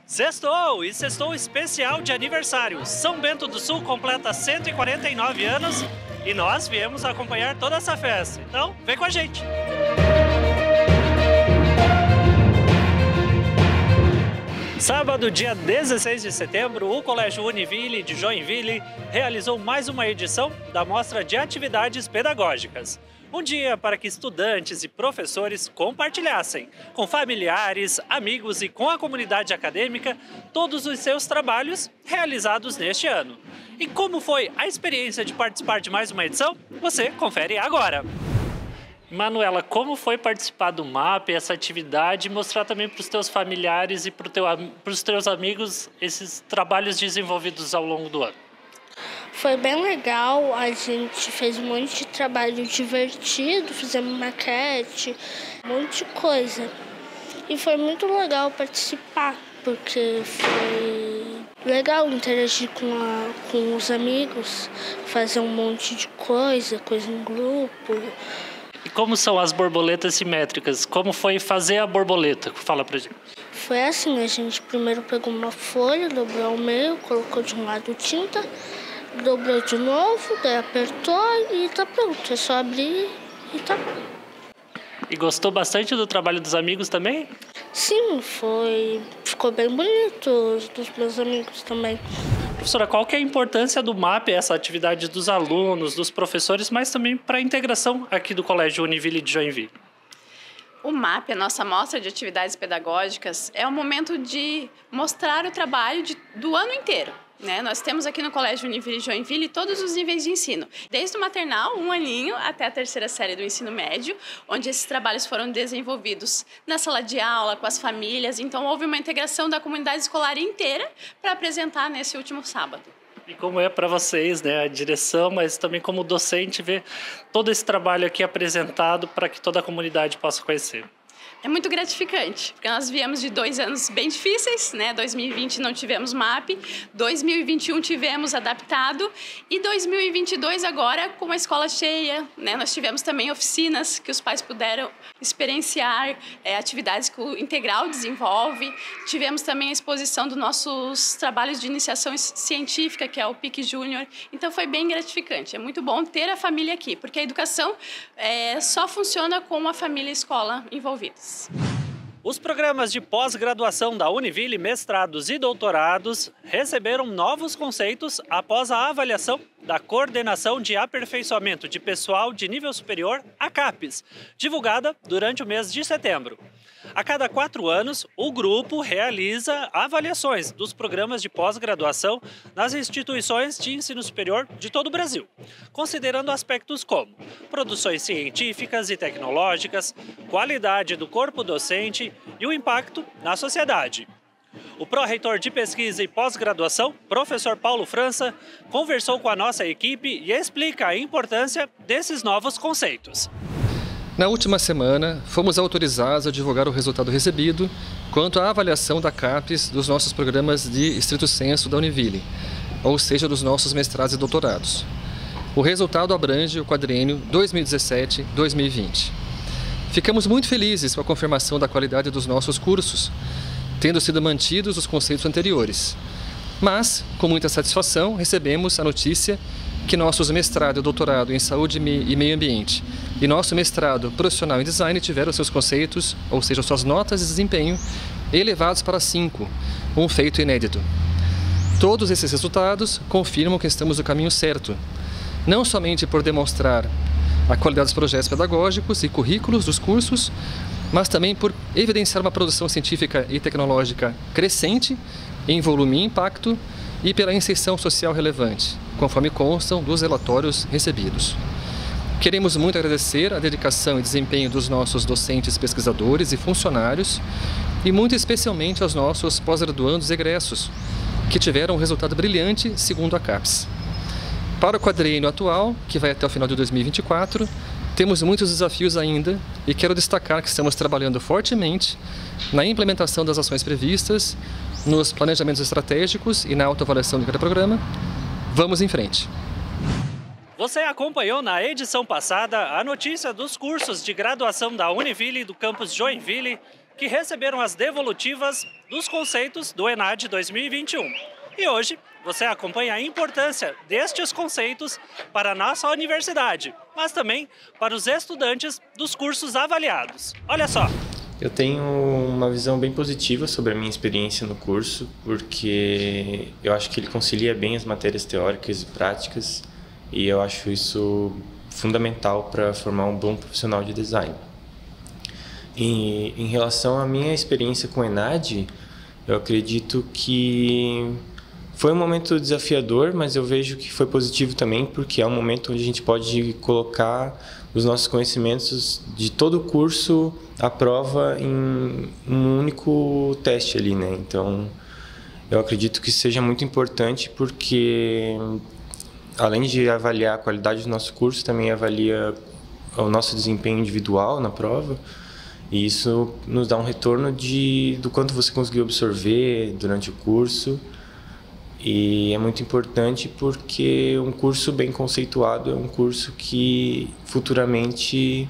Sextou! E sextou especial de aniversário. São Bento do Sul completa 149 anos e nós viemos acompanhar toda essa festa. Então, vem com a gente! Sábado, dia 16 de setembro, o Colégio Univille de Joinville realizou mais uma edição da Mostra de Atividades Pedagógicas. Um dia para que estudantes e professores compartilhassem com familiares, amigos e com a comunidade acadêmica todos os seus trabalhos realizados neste ano. E como foi a experiência de participar de mais uma edição? Você confere agora! Manuela, como foi participar do MAP, essa atividade, e mostrar também para os teus familiares e para os teus amigos esses trabalhos desenvolvidos ao longo do ano? Foi bem legal, a gente fez um monte de trabalho divertido, fizemos maquete, um monte de coisa. E foi muito legal participar, porque foi legal interagir com os amigos, fazer um monte de coisa em grupo. E como são as borboletas simétricas? Como foi fazer a borboleta? Fala pra gente. Foi assim, a gente primeiro pegou uma folha, dobrou ao meio, colocou de um lado tinta, dobrou de novo, daí apertou e tá pronto. É só abrir e tá pronto. E gostou bastante do trabalho dos amigos também? Sim, ficou bem bonito dos meus amigos também. Professora, qual que é a importância do MAP, essa atividade dos alunos, dos professores, mas também para a integração aqui do Colégio Univille de Joinville? O MAP, a nossa mostra de atividades pedagógicas, é um momento de mostrar o trabalho do ano inteiro. Nós temos aqui no Colégio Univille de Joinville todos os níveis de ensino, desde o maternal, 1 aninho, até a 3ª série do ensino médio, onde esses trabalhos foram desenvolvidos na sala de aula, com as famílias. Então, houve uma integração da comunidade escolar inteira para apresentar nesse último sábado. E como é para vocês, a direção, mas também como docente, ver todo esse trabalho aqui apresentado para que toda a comunidade possa conhecer? É muito gratificante, porque nós viemos de 2 anos bem difíceis, 2020 não tivemos MAP, 2021 tivemos adaptado e 2022 agora com a escola cheia, Nós tivemos também oficinas que os pais puderam experienciar, atividades que o Integral desenvolve, tivemos também a exposição dos nossos trabalhos de iniciação científica, que é o PIC Júnior, então foi bem gratificante, é muito bom ter a família aqui, porque a educação só funciona com a família e a escola envolvidas. Os programas de pós-graduação da Univille, mestrados e doutorados, receberam novos conceitos após a avaliação da Coordenação de Aperfeiçoamento de Pessoal de Nível Superior, a CAPES, divulgada durante o mês de setembro. A cada 4 anos, o grupo realiza avaliações dos programas de pós-graduação nas instituições de ensino superior de todo o Brasil, considerando aspectos como produções científicas e tecnológicas, qualidade do corpo docente e o impacto na sociedade. O pró-reitor de pesquisa e pós-graduação, professor Paulo França, conversou com a nossa equipe e explica a importância desses novos conceitos. Na última semana, fomos autorizados a divulgar o resultado recebido quanto à avaliação da CAPES dos nossos programas de estrito sensu da Univille, ou seja, dos nossos mestrados e doutorados. O resultado abrange o quadriênio 2017-2020. Ficamos muito felizes com a confirmação da qualidade dos nossos cursos, tendo sido mantidos os conceitos anteriores. Mas, com muita satisfação, recebemos a notícia que nossos mestrado e doutorado em Saúde e Meio Ambiente e nosso mestrado profissional em Design tiveram seus conceitos, ou seja, suas notas de desempenho, elevados para 5, um feito inédito. Todos esses resultados confirmam que estamos no caminho certo, não somente por demonstrar a qualidade dos projetos pedagógicos e currículos dos cursos, mas também por evidenciar uma produção científica e tecnológica crescente em volume e impacto e pela inserção social relevante, conforme constam dos relatórios recebidos. Queremos muito agradecer a dedicação e desempenho dos nossos docentes, pesquisadores e funcionários e muito especialmente aos nossos pós-graduandos egressos, que tiveram um resultado brilhante segundo a CAPES. Para o quadriênio atual, que vai até o final de 2024, temos muitos desafios ainda e quero destacar que estamos trabalhando fortemente na implementação das ações previstas, nos planejamentos estratégicos e na autoavaliação de cada programa. Vamos em frente! Você acompanhou na edição passada a notícia dos cursos de graduação da Univille do campus Joinville, que receberam as devolutivas dos conceitos do ENAD 2021. E hoje você acompanha a importância destes conceitos para a nossa universidade, mas também para os estudantes dos cursos avaliados. Olha só! Eu tenho uma visão bem positiva sobre a minha experiência no curso, porque eu acho que ele concilia bem as matérias teóricas e práticas, e eu acho isso fundamental para formar um bom profissional de design. E em relação à minha experiência com o ENAD, eu acredito que foi um momento desafiador, mas eu vejo que foi positivo também, porque é um momento onde a gente pode colocar os nossos conhecimentos de todo o curso à prova em um único teste ali, né? Então, eu acredito que seja muito importante porque, além de avaliar a qualidade do nosso curso, também avalia o nosso desempenho individual na prova. E isso nos dá um retorno do quanto você conseguiu absorver durante o curso. E é muito importante porque um curso bem conceituado é um curso que futuramente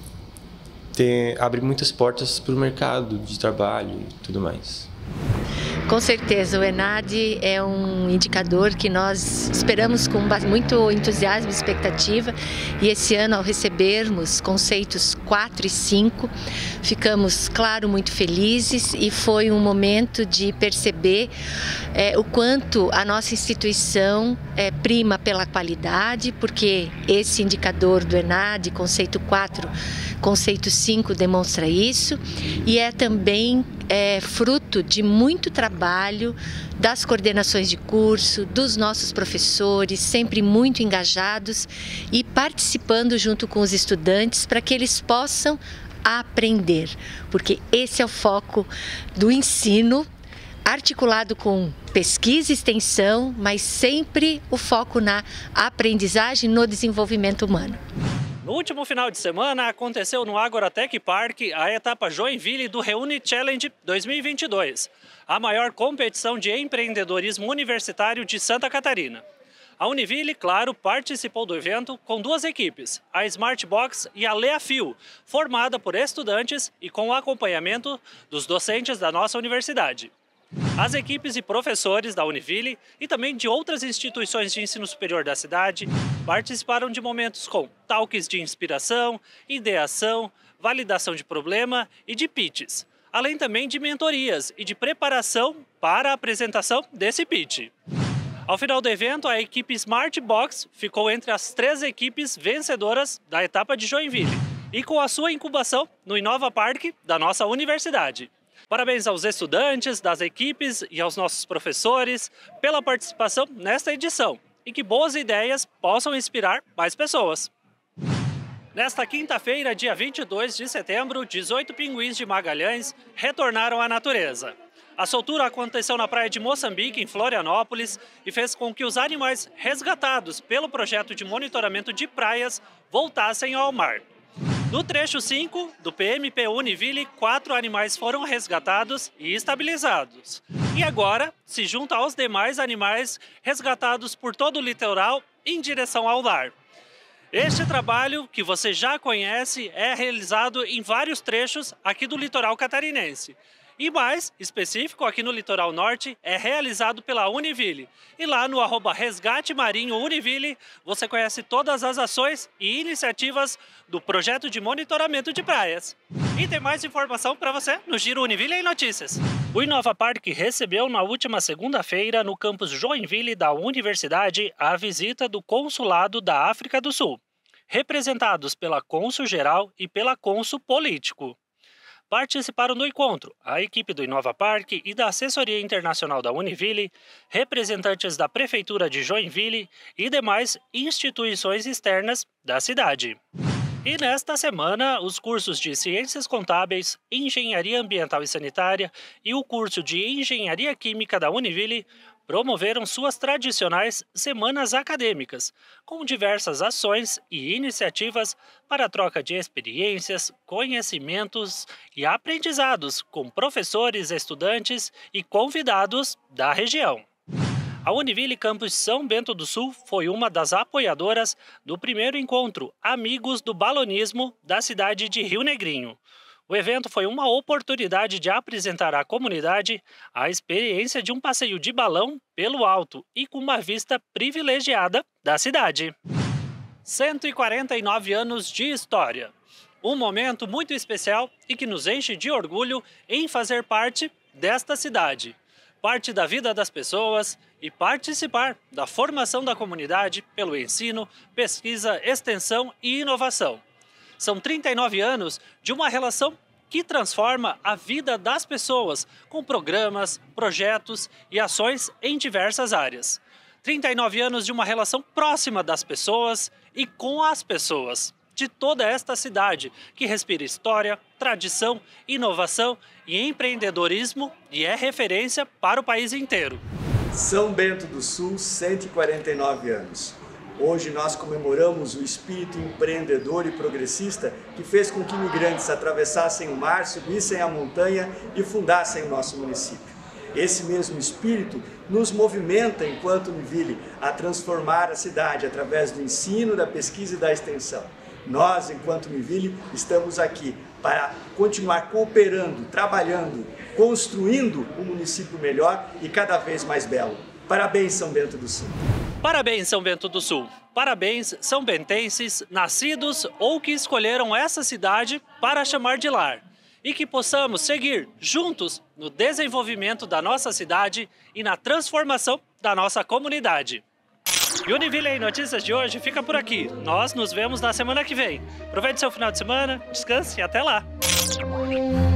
abre muitas portas para o mercado de trabalho e tudo mais. Com certeza, o ENAD é um indicador que nós esperamos com muito entusiasmo e expectativa, e esse ano, ao recebermos conceitos 4 e 5, ficamos, claro, muito felizes, e foi um momento de perceber o quanto a nossa instituição prima pela qualidade, porque esse indicador do ENAD, conceito 4, conceito 5, demonstra isso, e é também fruto de muito trabalho das coordenações de curso, dos nossos professores, sempre muito engajados e participando junto com os estudantes para que eles possam aprender, porque esse é o foco do ensino, articulado com pesquisa e extensão, mas sempre o foco na aprendizagem, no desenvolvimento humano. No último final de semana, aconteceu no Agorotech Park a etapa Joinville do Reúne Challenge 2022, a maior competição de empreendedorismo universitário de Santa Catarina. A Univille, claro, participou do evento com 2 equipes, a Smartbox e a Leafil, formada por estudantes e com o acompanhamento dos docentes da nossa universidade. As equipes e professores da Univille e também de outras instituições de ensino superior da cidade participaram de momentos com talks de inspiração, ideação, validação de problema e de pitches, além também de mentorias e de preparação para a apresentação desse pitch. Ao final do evento, a equipe Smartbox ficou entre as 3 equipes vencedoras da etapa de Joinville e com a sua incubação no Inova Park da nossa universidade. Parabéns aos estudantes, das equipes e aos nossos professores pela participação nesta edição e que boas ideias possam inspirar mais pessoas. Nesta quinta-feira, dia 22 de setembro, 18 pinguins de Magalhães retornaram à natureza. A soltura aconteceu na praia de Moçambique, em Florianópolis, e fez com que os animais resgatados pelo projeto de monitoramento de praias voltassem ao mar. No trecho 5 do PMP Univille, 4 animais foram resgatados e estabilizados. E agora se junta aos demais animais resgatados por todo o litoral em direção ao lar. Este trabalho, que você já conhece, é realizado em vários trechos aqui do litoral catarinense. E mais específico, aqui no litoral norte, é realizado pela Univille. E lá no @Resgate Marinho Univille, você conhece todas as ações e iniciativas do projeto de monitoramento de praias. E tem mais informação para você no Giro Univille em Notícias. O Inova Park recebeu na última segunda-feira, no campus Joinville da Universidade, a visita do Consulado da África do Sul, representados pela Cônsul-Geral e pela Cônsul Político. Participaram do encontro a equipe do Inova Park e da Assessoria Internacional da Univille, representantes da Prefeitura de Joinville e demais instituições externas da cidade. E nesta semana, os cursos de Ciências Contábeis, Engenharia Ambiental e Sanitária e o curso de Engenharia Química da Univille promoveram suas tradicionais semanas acadêmicas, com diversas ações e iniciativas para a troca de experiências, conhecimentos e aprendizados com professores, estudantes e convidados da região. A Univille Campus São Bento do Sul foi uma das apoiadoras do primeiro encontro Amigos do Balonismo da cidade de Rio Negrinho, O evento foi uma oportunidade de apresentar à comunidade a experiência de um passeio de balão pelo alto e com uma vista privilegiada da cidade. 149 anos de história. Um momento muito especial e que nos enche de orgulho em fazer parte desta cidade. Parte da vida das pessoas e participar da formação da comunidade pelo ensino, pesquisa, extensão e inovação. São 39 anos de uma relação que transforma a vida das pessoas com programas, projetos e ações em diversas áreas. 39 anos de uma relação próxima das pessoas e com as pessoas de toda esta cidade, que respira história, tradição, inovação e empreendedorismo e é referência para o país inteiro. São Bento do Sul, 149 anos. Hoje nós comemoramos o espírito empreendedor e progressista que fez com que imigrantes atravessassem o mar, subissem a montanha e fundassem o nosso município. Esse mesmo espírito nos movimenta, enquanto Univille, a transformar a cidade através do ensino, da pesquisa e da extensão. Nós, enquanto Univille, estamos aqui para continuar cooperando, trabalhando, construindo um município melhor e cada vez mais belo. Parabéns, São Bento do Sul! Parabéns, São Bento do Sul! Parabéns, são bentenses, nascidos ou que escolheram essa cidade para chamar de lar. E que possamos seguir juntos no desenvolvimento da nossa cidade e na transformação da nossa comunidade. E o Univille em Notícias de hoje fica por aqui. Nós nos vemos na semana que vem. Aproveite seu final de semana, descanse e até lá!